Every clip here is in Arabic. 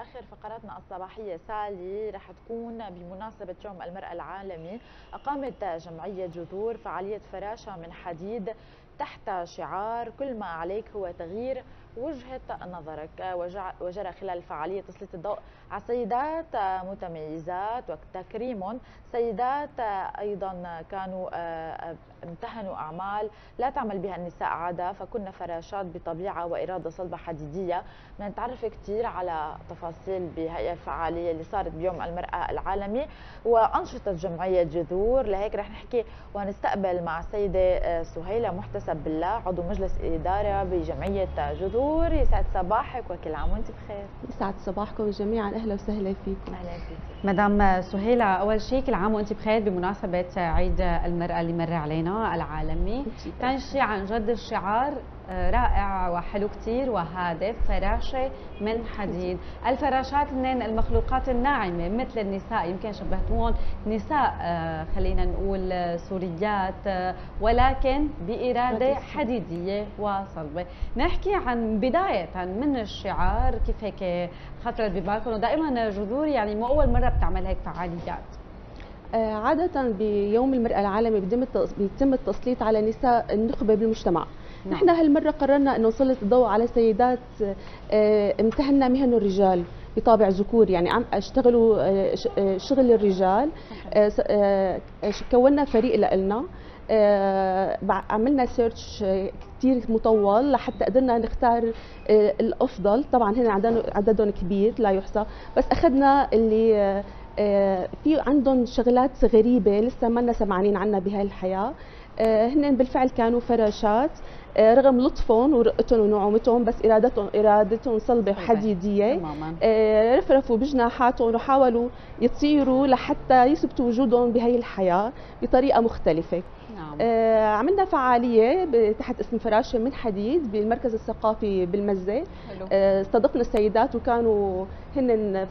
آخر فقراتنا الصباحية سالي رح تكون بمناسبة يوم المرأة العالمي. أقامت جمعية جذور فعالية فراشة من حديد تحت شعار كل ما عليك هو تغيير وجهة نظرك، وجرى خلال الفعالية تسليط الضوء على سيدات متميزات وتكريم سيدات أيضا كانوا امتهنوا أعمال لا تعمل بها النساء عادة، فكنا فراشات بطبيعة وإرادة صلبة حديدية. بدنا نتعرف كثير على تفاصيل بهي الفعالية اللي صارت بيوم المرأة العالمي وأنشطة جمعية جذور، لهيك رح نحكي وهنستقبل مع السيدة سهيلة محتسب بالله عضو مجلس إدارة بجمعية جذور. يسعد صباحك وكل عام وانت بخير. يسعد صباحكم جميعا، اهلا وسهلا فيكم. اهلا فيك مدام سهيلة، اول شيء كل عام وانت بخير بمناسبة عيد المرأة اللي مر علينا العالمي. ثاني شيء عن جد الشعار رائع وحلو كثير وهادف، فراشة من حديد. الفراشات من المخلوقات الناعمة مثل النساء، يمكن شبهتوهم نساء خلينا نقول سوريات، ولكن بإرادة حديدية وصلبة. نحكي عن بداية من الشعار، كيف هيك خطرت ببالكم؟ ودائما جذور يعني مو أول مرة بتعمل هيك فعاليات. عادة بيوم المرأة العالمي بيتم التسليط على نساء النخبة بالمجتمع. نحن هالمرة قررنا انه نسلط الضوء على سيدات امتهنا مهن الرجال بطابع ذكور، يعني عم اشتغلوا شغل الرجال. كونا فريق لنا، عملنا سيرش كثير مطول لحتى قدرنا نختار الافضل. طبعا هن عددهم كبير لا يحصى، بس اخذنا اللي في عندهم شغلات غريبه لسه ما لنا سمعانين عنها بهاي الحياه. هن بالفعل كانوا فراشات، رغم لطفهم ورقتهم ونعومتهم بس ارادتهم صلبه وحديديه. رفرفوا بجناحاتهم وحاولوا يطيروا لحتى يثبتوا وجودهم بهي الحياه بطريقه مختلفه. نعم. عملنا فعاليه تحت اسم فراشه من حديد بالمركز الثقافي بالمزه. استضفنا السيدات وكانوا هن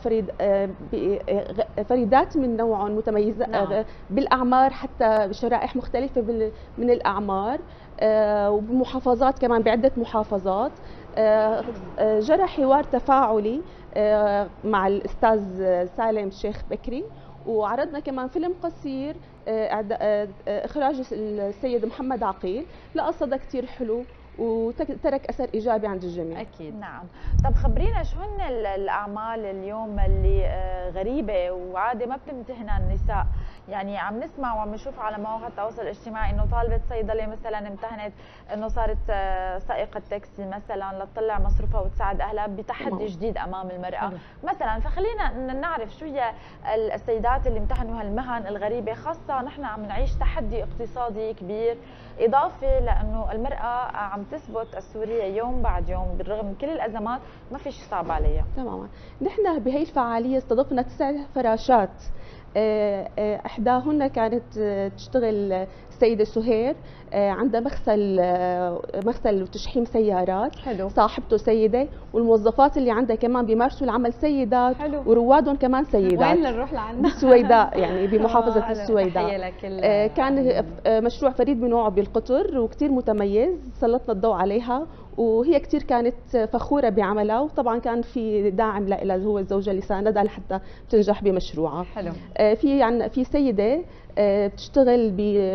فريدات من نوعهم، متميزات. نعم. بالاعمار، حتى بشرائح مختلفه من الاعمار، وبمحافظات كمان، بعده محافظات. جرى حوار تفاعلي مع الاستاذ سالم شيخ بكري، وعرضنا كمان فيلم قصير اخراج السيد محمد عقيل، لقى صدى كثير حلو وترك اثر ايجابي عند الجميع. اكيد. نعم. طب خبرينا شو هن الاعمال اليوم اللي غريبه وعاده ما بتمتهنها النساء؟ يعني عم نسمع وعم نشوف على مواقع التواصل الاجتماعي انه طالبه صيدله مثلا امتهنت انه صارت سائقه تاكسي مثلا لتطلع مصروفها وتساعد اهلها بتحدي جديد امام المراه مثلا. فخلينا نعرف شو هي السيدات اللي امتهنوا هالمهن الغريبه، خاصه نحن عم نعيش تحدي اقتصادي كبير، اضافه لانه المراه عم تثبت السوريه يوم بعد يوم بالرغم من كل الازمات، ما في شيء صعب عليها. تماما. نحن بهي الفعاليه استضفنا 9 فراشات، احداهن كانت تشتغل السيده سهير، عندها مغسل وتشحيم سيارات. حلو. صاحبته سيده، والموظفات اللي عندها كمان بيمارسوا العمل سيدات. حلو. وروادهم كمان سيدات. وين نروح لعندنا؟ بالسويداء، يعني بمحافظه السويداء. كان مشروع فريد بنوعه بالقطر وكثير متميز، سلطنا الضوء عليها وهي كثير كانت فخوره بعملها، وطبعا كان في داعم لها هو الزوجه اللي ساندها لحتى تنجح بمشروعها. حلو. في سيده بتشتغل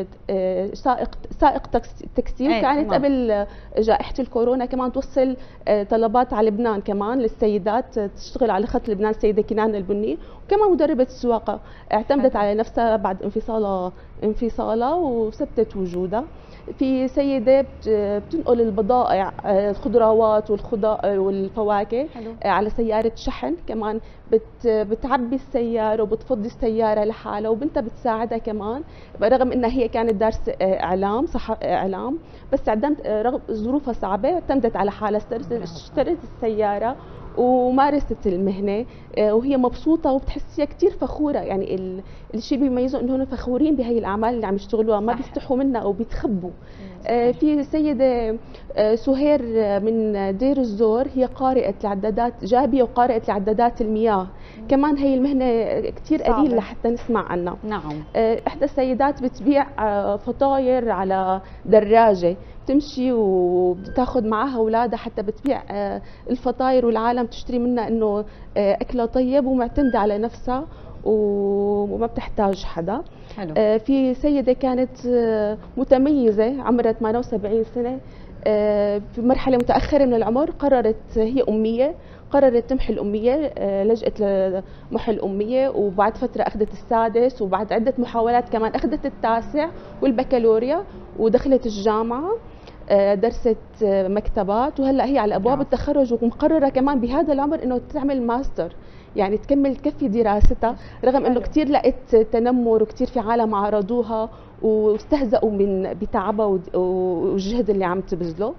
سائق تاكسي، وكانت قبل جائحه الكورونا كمان توصل طلبات على لبنان كمان للسيدات، تشتغل على خط لبنان، السيده كنان البني، وكمان مدربه السواقه. اعتمدت على نفسها بعد انفصالها وثبتت وجودها. في سيده بتنقل البضائع، الخضروات والفواكه على سياره شحن، كمان بتعبي السياره وبتفضي السياره لحالها، وبنتها بتساعدها كمان، رغم انها هي كانت دارسه اعلام، بس رغم ظروفها صعبه اعتمدت على حالها، اشترت السياره ومارست المهنه، وهي مبسوطه وبتحسيها كثير فخوره. يعني الشيء بيميزهم انهم فخورين بهي الاعمال اللي عم يشتغلوها، ما بيستحوا منها او بيتخبوا. في سيده سهير من دير الزور، هي قارئه العدادات، جابيه وقارئه العدادات المياه. كمان هي المهنه كثير قليل لحتى نسمع عنها. نعم. احدى السيدات بتبيع فطاير على دراجه، بتمشي وبتاخذ معها اولادها حتى بتبيع الفطاير والعالم تشتري منها انه اكلها طيب ومعتمده على نفسها وما بتحتاج حدا. حلو. في سيده كانت متميزه عمرها 78 سنه، في مرحله متاخره من العمر قررت، هي اميه، قررت تمحي الأمية، لجأت لمحي الأمية، وبعد فترة أخذت السادس، وبعد عدة محاولات كمان أخذت التاسع والبكالوريا، ودخلت الجامعة درست مكتبات، وهلا هي على أبواب التخرج، ومقررة كمان بهذا العمر إنه تعمل ماستر، يعني تكمل تكفي دراستها، رغم إنه كثير لقت تنمر وكثير في عالم عارضوها واستهزأوا بتعبها والجهد اللي عم تبذله.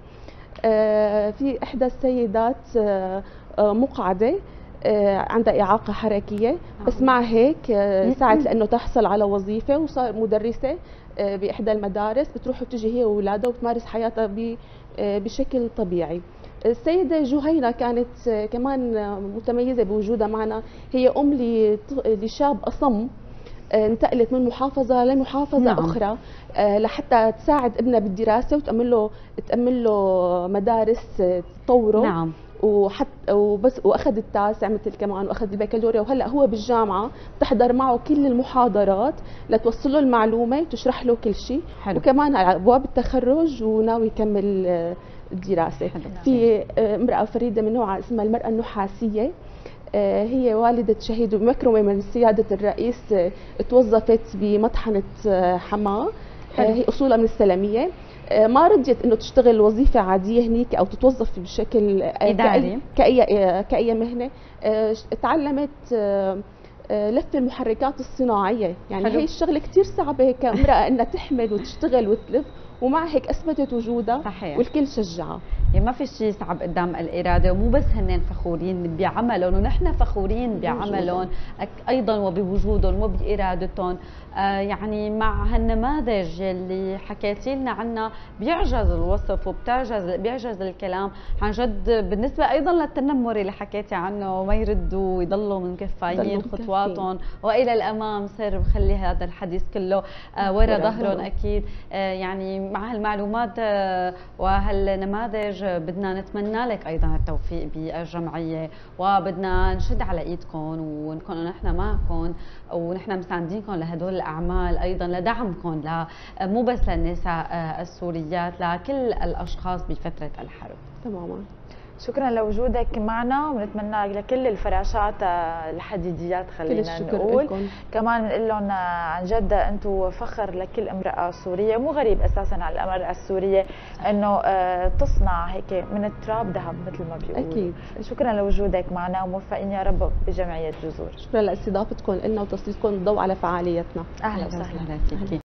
في إحدى السيدات مقعدة عندها إعاقة حركية، بس مع هيك سعت لأنه تحصل على وظيفة وصار مدرسة بإحدى المدارس، بتروح وتجي هي وأولادها وتمارس حياتها بشكل طبيعي. السيدة جهينة كانت كمان متميزة بوجودها معنا، هي أم لشاب أصم انتقلت من محافظة لمحافظة أخرى لحتى تساعد ابنها بالدراسة وتأمن له مدارس تطوره. واخذ التاسع مثل كمان، واخذ البكالوريا، وهلا هو بالجامعه بتحضر معه كل المحاضرات لتوصل له المعلومه وتشرح له كل شيء. وكمان على ابواب التخرج وناوي يكمل الدراسه. في امراه فريده من نوعها اسمها المراه النحاسيه، هي والدة شهيد ومكرمة من سيادة الرئيس، توظفت بمطحنة حماه، هي أصولها من السلمية، ما رضيت انه تشتغل وظيفه عاديه هنيك او تتوظف بشكل اداري كأي مهنه. تعلمت لف المحركات الصناعيه، يعني هي الشغله كثير صعبه كامراه انها تحمل وتشتغل وتلف، ومع هيك اثبتت وجودها. صحيح. والكل شجعها. يعني ما في شيء صعب قدام الاراده، ومو بس هن فخورين بعملهم ونحن فخورين بعملهم ايضا وبوجودهم وبارادتهم. يعني مع هالنماذج اللي حكيتي لنا عنها بيعجز الوصف بيعجز الكلام عن جد. بالنسبه ايضا للتنمر اللي حكيتي عنه، ما يردوا ويضلوا منكفايين خطواتهم والى الامام، صار بخلي هذا الحديث كله ورا ظهرهم اكيد. يعني مع هالمعلومات وهالنماذج بدنا نتمنى لك ايضا التوفيق بالجمعيه، وبدنا نشد على ايدكم ونكون نحن معكم ونحن مساندينكم لهدول الاعمال، ايضا لدعمكم مو بس للنساء السوريات، لكل الاشخاص بفتره الحرب. تماما. شكرا لوجودك معنا، ونتمنى لكل الفراشات الحديديات خلينا نقول لكم. كمان بنقول لهم عن جد انتم فخر لكل امراه سوريه، مو غريب اساسا على المراه السوريه انه تصنع هيك من التراب ذهب مثل ما بيقولوا. اكيد. شكرا لوجودك معنا وموفقين يا رب بجمعيه جذور. شكرا لاستضافتكم لنا وتسليطكم الضوء على فعاليتنا. اهلا وسهلا فيكي.